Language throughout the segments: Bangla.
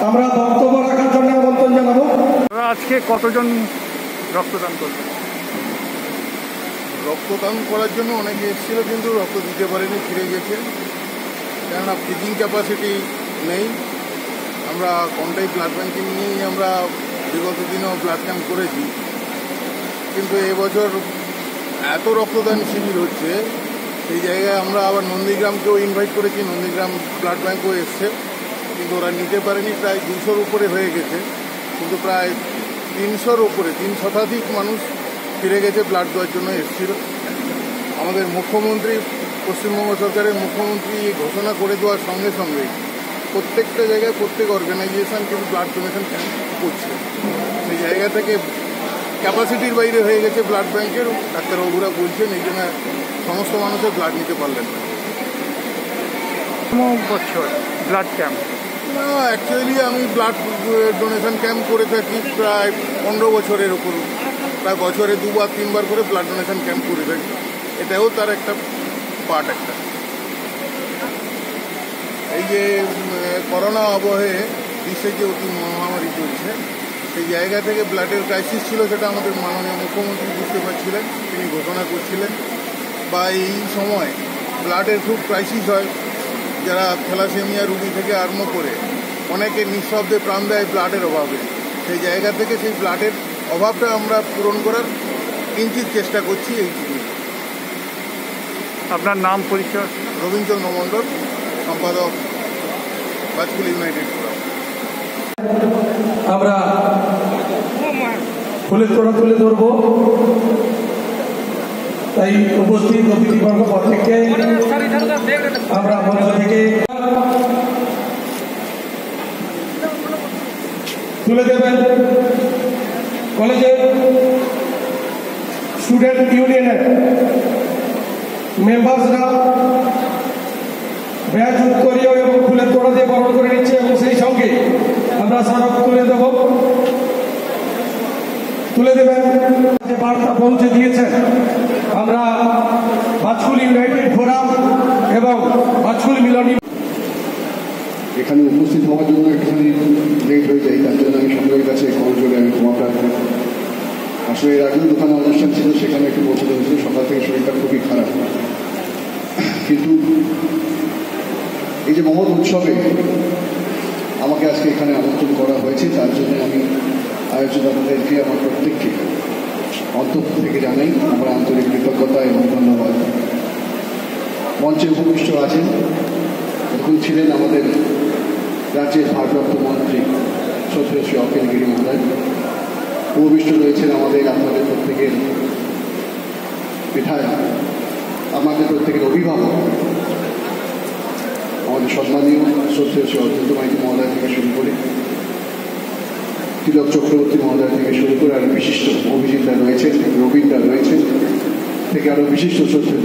আমরা বক্তব্য রাখার জন্য আমন্ত্রণ জানাবো। আজকে কতজন রক্তদান করবেন? রক্তদান করার জন্য অনেকে এসেছিল, কিন্তু রক্ত দিতে পারেনি, ফিরে গেছে। কেননা ফ্রিজিং ক্যাপাসিটি নেই। আমরা কোনটাই ব্লাড ব্যাঙ্কিং নিয়েই আমরা বিগত দিনেও ব্লাড ক্যাম্প করেছি, কিন্তু এবছর এত রক্তদান শিবির হচ্ছে, সেই জায়গায় আমরা আবার নন্দীগ্রামকেও ইনভাইট করেছি। নন্দীগ্রাম ব্লাড ব্যাঙ্কও এসছে, কিন্তু ওরা নিতে পারেনি। প্রায় 200-র উপরে হয়ে গেছে, কিন্তু প্রায় 300-র উপরে 3 শতাধিক মানুষ ফিরে গেছে, ব্লাড দেওয়ার জন্য এসেছিল। আমাদের মুখ্যমন্ত্রী, পশ্চিমবঙ্গ সরকারের মুখ্যমন্ত্রী ঘোষণা করে দেওয়ার সঙ্গে সঙ্গে প্রত্যেকটা জায়গায় প্রত্যেক অর্গানাইজেশন কিন্তু ব্লাড ডোনেশন ক্যাম্প করছে। সেই জায়গা থেকে ক্যাপাসিটির বাইরে হয়ে গেছে ব্লাড ব্যাঙ্কের। ডাক্তারবাবুরা বলছেন এই জন্য সমস্ত মানুষের ব্লাড নিতে পারলেন না। বছর ব্লাড ক্যাম্প না, অ্যাকচুয়ালি আমি ব্লাড ডোনেশন ক্যাম্প করে থাকি প্রায় 15 বছরের ওপর। প্রায় বছরে 2-3 করে ব্লাড ডোনেশন ক্যাম্প করে থাকি। এটাও তার একটা পার্ট। একটা এই যে করোনা আবহে বিশ্বে যে অতি মহামারী চলছে, সেই জায়গা থেকে ব্লাডের ক্রাইসিস ছিল, সেটা আমাদের মাননীয় মুখ্যমন্ত্রী বুঝতে পারছিলেন, তিনি ঘোষণা করছিলেন। বা এই সময় ব্লাডের খুব ক্রাইসিস হয়, যারা থ্যালাসেমিয়া রোগী থেকে আরম্ভ করে অনেকে নিঃশব্দে প্রাণ দেয় ব্লাডের অভাবে। সেই জায়গা থেকে সেই ব্লাডের অভাবটা আমরা পূরণ করার কিঞ্চিত চেষ্টা করছি। এই আপনার নাম পরিচয়? রবীন্দ্রচন্দ্র মণ্ডল, সম্পাদক, বাজকুল ইউনাইটেড ক্লাব। আমরা ফুলের তোড়া তুলে ধরব, তাই উপস্থিত অতিথিবর্গ প্রত্যেককে আমরা মঞ্চ থেকে তুলে দেবেন। কলেজের স্টুডেন্ট ইউনিয়নের মেম্বার্সরা ব্যাচ উত্তরীয় এবং ফুলের তোড়া দিয়ে বরণ করে নিচ্ছে, এবং সেই সঙ্গে আমরা স্মারক তুলে দেবেন। যে বার্তা পৌঁছে দিয়েছেন, আমরা বাজকুল ইউনাইটেড ফোরাম এবং বাজকুল মিলনী এখানে উপস্থিত হওয়ার জন্য একটুখানি লেট হয়ে যায়, তার জন্য আমি সকলের কাছে করজোরে আমি ক্ষমা প্রার্থী। আসলে এর আগেও দোকানে অনুষ্ঠান ছিল, সেখানে একটু পৌঁছতে হয়েছিল। সকাল থেকে শরীরটা খুবই খারাপ, কিন্তু এই যে মহৎ উৎসবে আমাকে আজকে এখানে আমন্ত্রণ করা হয়েছে, তার জন্য আমি আয়োজকদেরকে আমার প্রত্যেককে অন্তঃ থেকে জানাই আমার আন্তরিক কৃতজ্ঞতা এবং ধন্যবাদ। মঞ্চে উপবিষ্ট আছেন, এখন ছিলেন আমাদের রাজ্যের ভারপ্রাপ্ত মন্ত্রী শ্রদ্ধেয় শ্রী অখিল গিরি মহোদয়। উপবিষ্ট রয়েছেন আপনাদের প্রত্যেকের বিধায়ক, আমাদের প্রত্যেকের অভিভাবক, আমাদের সম্মানীয় শ্রদ্ধেয় শ্রী অদ্বৈত মাইতি মহোদয় থেকে শুরু করে তিলক চক্রবর্তী মহোদয় থেকে শুরু করে আরও বিশিষ্ট অভিজিৎরা রয়েছেন, রবীন্দ্রা রয়েছেন, থেকে আরও বিশিষ্ট শ্রদ্ধেয়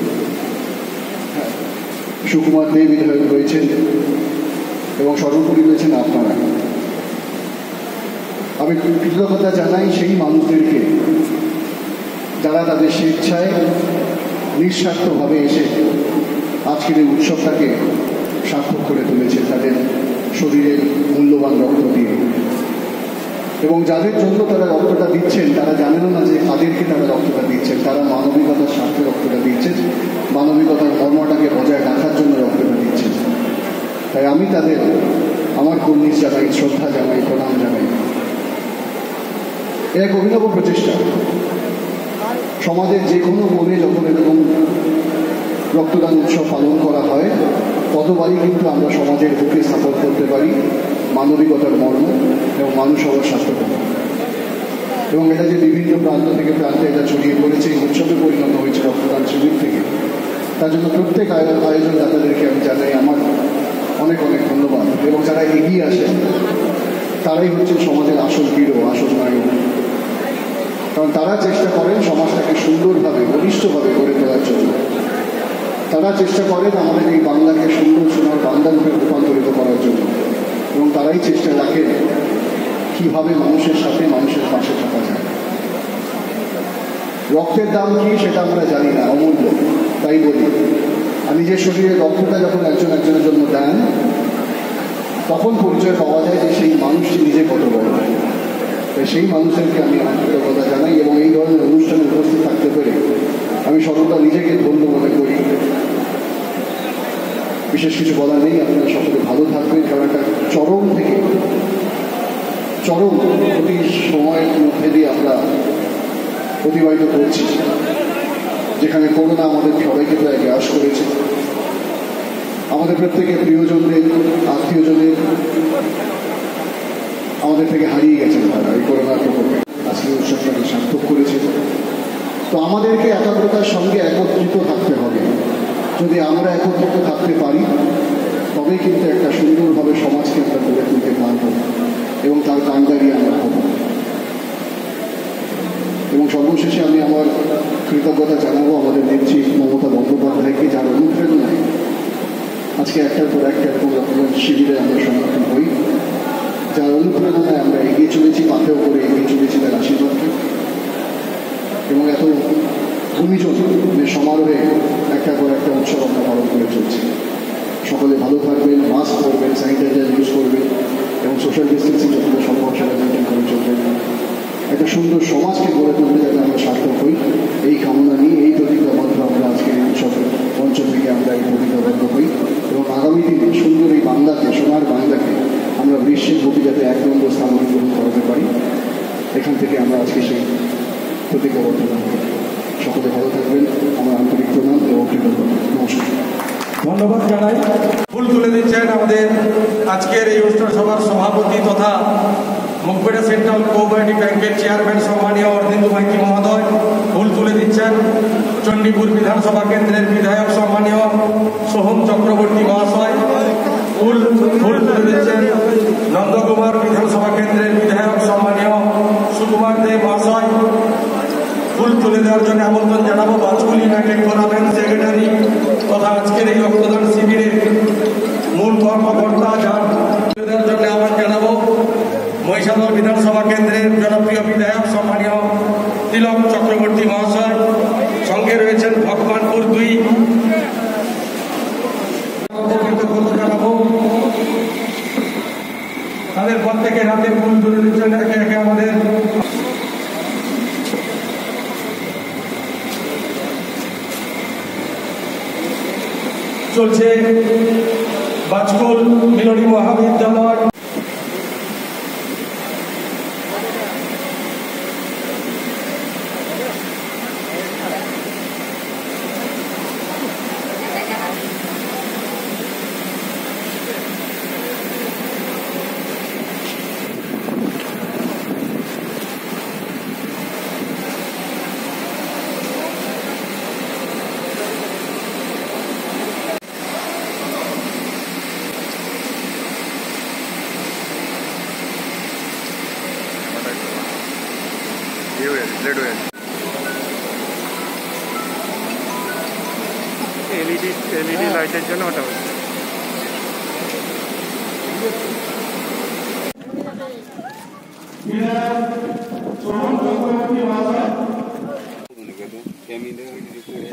সুকুমার দে বিধায়ক রয়েছেন, এবং সর্বোপরি রয়েছেন আপনারা। আমি কৃতজ্ঞতা জানাই সেই মানুষদেরকে যারা তাদের স্বেচ্ছায় নিঃস্বার্থভাবে এসে আজকের এই উৎসবটাকে সার্থক করে তুলেছে তাদের শরীরের মূল্যবান রক্ত দিয়ে। এবং যাদের জন্য তারা রক্তটা দিচ্ছেন, তারা জানেনও না যে কাদেরকে তারা রক্তটা দিচ্ছেন। তারা মানবিকতার স্বার্থে রক্তটা দিচ্ছেন, মানবিকতার মর্মটাকে বজায় রাখার জন্য রক্তটা দিচ্ছেন। তাই আমি তাদের আমার কর্নিশ জানাই, শ্রদ্ধা জানাই, প্রণাম জানাই। এক অভিনব প্রচেষ্টা। সমাজের যে কোনো কোণে যখন এরকম রক্তদান উৎসব পালন করা হয়, ততবারই কিন্তু আমরা সমাজের বুকে স্থাপন করতে পারি মানবিকতার মর্ম এবং মানুষ হওয়ার স্বাস্থ্যকতা। এবং এটা যে বিভিন্ন প্রান্ত থেকে প্রান্তে এটা ছড়িয়ে পড়েছে, এই উৎসবে পরিণত হয়েছে রক্তদান শিবির থেকে, তার জন্য প্রত্যেক আয়োজনদাতাদেরকে আমি জানাই আমার অনেক অনেক ধন্যবাদ। এবং যারা এগিয়ে আসেন তারাই হচ্ছে সমাজের আসল হিরো, আসল নায়ক। কারণ তারা চেষ্টা করেন সমাজটাকে সুন্দরভাবে, বলিষ্ঠভাবে গড়ে তোলার জন্য। তারা চেষ্টা করেন আমাদের এই বাংলাকে সুন্দর সোনার বাংলা রূপে রূপান্তরিত করার জন্য। এবং তারাই চেষ্টা রাখেন কীভাবে মানুষের সাথে, মানুষের পাশে থাকা যায়। রক্তের দাম কি সেটা আমরা জানি না, অমূল্য। তাই বলি, আর নিজের শরীরে রক্তটা যখন একজনের জন্য দেন, তখন পরিচয় পাওয়া যায় যে সেই মানুষটি নিজে কত বড়। তাই সেই মানুষদেরকে আমি কৃতজ্ঞতা জানাই এবং এই ধরনের অনুষ্ঠানে উপস্থিত থাকতে পেরে আমি সর্বদা নিজেকে ধন্য মনে করি। বিশেষ কিছু বলার নেই, আপনারা সকলে ভালো থাকবেন, কারণ একটা চরম থেকে চরম প্রতি সময়ের মধ্যে দিয়ে আমরা অতিবাহিত করছি, যেখানে করোনা আমাদের সবাইকে প্রায় গ্রাস করেছে। আমাদের প্রত্যেকের প্রিয়জনদের, আত্মীয়জনের আমাদের থেকে হারিয়ে গেছেন তারা এই করোনার প্রকোপে। আজকে উৎসবটাকে সার্থক করেছে। তো আমাদেরকে একাগ্রতার সঙ্গে একত্রিত থাকতে হবে। যদি আমরা একত্রিত থাকতে পারি তবেই কিন্তু একটা সুন্দরভাবে সমাজকে আমরা গড়ে তুলতে পারব এবং তার কাণ্ডারি আমরা হব। এবং সর্বশেষে আমি আমার কৃতজ্ঞতা জানাবো আমাদের নেত্রী মমতা বন্দ্যোপাধ্যায়কে, যার অনুপ্রেরণায় আজকে একটার পর একটা এরকম রকমের শিবিরে আমরা সম্মুখীন হই, যার অনুপ্রেরণায় আমরা এগিয়ে চলেছি, পাথেও করে এগিয়ে চলেছি তার আশীর্বাদকে। এবং এত গুণীজনের সমারোহে একটার পর একটা উৎসব আমরা পালন করে চলছি। সকলে ভালো থাকবেন, মাস্ক পরবেন, স্যানিটাইজার ইউজ করবেন এবং সোশ্যাল ডিস্টেন্সিং যতটা সম্ভব সেটা মেনটেন করে চলবেন। একটা সুন্দর সমাজকে গড়ে তুলতে যাতে আমরা সার্থক হই, এই কামনা নিয়ে এই প্রতিজ্ঞাবদ্ধ আমরা আজকে এই উৎসবের মঞ্চ থেকে আমরা এই প্রতিজ্ঞাবদ্ধ হই এবং আগামী দিনে সুন্দর এই বাংলাকে, সোনার বাংলাকে আমরা বিশ্বের প্রতি যাতে এক নম্বর স্থান অধিগ্রহণ করাতে পারি, এখান থেকে আমরা আজকে সেই প্রতিজ্ঞাবদ্ধতা হই। সকলে ভালো থাকবেন, আমার আন্তরিক প্রণাম এবং কৃতজ্ঞতা। নমস্কার। ধন্যবাদ জানাই। ফুল তুলে দিচ্ছেন আমাদের আজকের এই অনুষ্ঠান সভার সভাপতি তথা মুখবেড়া সেন্ট্রাল কোঅপারেটিভ ব্যাংকের চেয়ারম্যান সম্মানীয় অরবিন্দ মাইতি মহোদয়। ফুল তুলে দিচ্ছেন চণ্ডীপুর বিধানসভা কেন্দ্রের বিধায়ক সম্মানীয় সোহম চক্রবর্তী মহাশয়। ফুল তুলে দিচ্ছেন নন্দকুমার বিধানসভা কেন্দ্রের বিধায়ক সম্মানীয় সুকুমার দে মহাশয়। ফুল তুলে দেওয়ার জন্য আমন্ত্রণ জানাবো বাজকুল ইউনাইটেড টুর্নামেন্ট সেক্রেটারি তথা আজকের এই রক্তদান শিবিরের মূল কর্মকর্তা, যার তুলে দেওয়ার জন্য আহ্বান জানাবো মহিষাদল বিধানসভা কেন্দ্রের জনপ্রিয় বিধায়ক সম্মানীয় তিলক চক্রবর্তী মহাশয়। সঙ্গে রয়েছেন ভগবানপুর 2 জানাবো তাদের প্রত্যেকের হাতে ফুল তুলে দিচ্ছেন একে একে আমাদের চলছে বাজকুল মিলনী মহাবিদ্যালয়। এলইডি লাইটের জন্য ওটা হচ্ছে। Kami dah